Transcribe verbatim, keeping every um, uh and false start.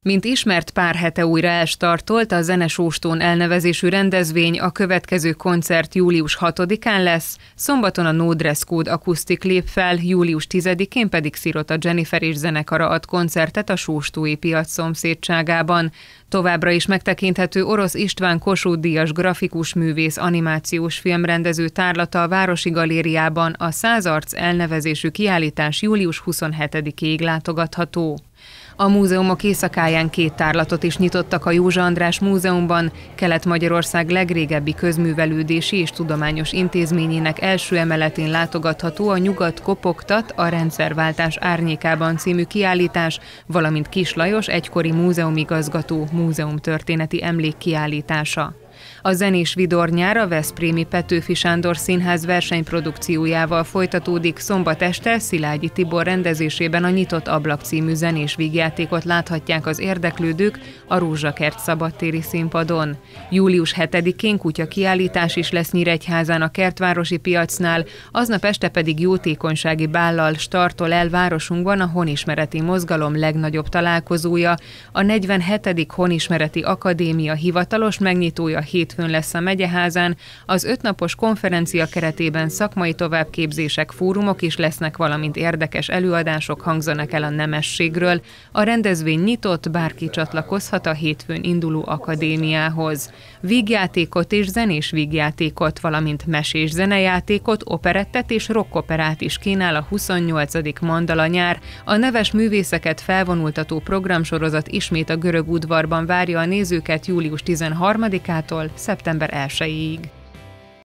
Mint ismert, pár hete újra elstartolt a Zenesóstón elnevezésű rendezvény, a következő koncert július hatodikán lesz, szombaton a No Dress Code akusztik lép fel, július tizedikén pedig Szirota Jennifer és zenekara ad koncertet a sóstói piac szomszédságában. Továbbra is megtekinthető Orosz István Kossuth-díjas grafikus művész animációs filmrendező tárlata a Városi Galériában, a Száz arc elnevezésű kiállítás július huszonhetedikéig látogatható. A múzeumok éjszakáján két tárlatot is nyitottak a Józsa András Múzeumban, Kelet-Magyarország legrégebbi közművelődési és tudományos intézményének első emeletén látogatható a Nyugat kopogtat, a rendszerváltás árnyékában című kiállítás, valamint Kiss Lajos egykori múzeumigazgató múzeumtörténeti emlékkiállítása. A zenés vidornyár a veszprémi Petőfi Sándor Színház versenyprodukciójával folytatódik, szombat este Szilágyi Tibor rendezésében a Nyitott ablak című zenés vígjátékot láthatják az érdeklődők a Rózsakert szabadtéri színpadon. július hetedikén kutyakiállítás is lesz Nyíregyházán a Kertvárosi piacnál, aznap este pedig jótékonysági bállal startol el városunkban a Honismereti Mozgalom legnagyobb találkozója. A negyvenhetedik Honismereti Akadémia hivatalos megnyitója hétfőn lesz a Megyeházán, az ötnapos konferencia keretében szakmai továbbképzések, fórumok is lesznek, valamint érdekes előadások hangzanak el a nemességről. A rendezvény nyitott, bárki csatlakozhat a hétfőn induló akadémiához. Vígjátékot és zenés vígjátékot, valamint mesés zenejátékot, operettet és rockoperát is kínál a huszonnyolcadik Mandala nyár. A neves művészeket felvonultató programsorozat ismét a Görög udvarban várja a nézőket július tizenharmadikától szeptember elsejéig.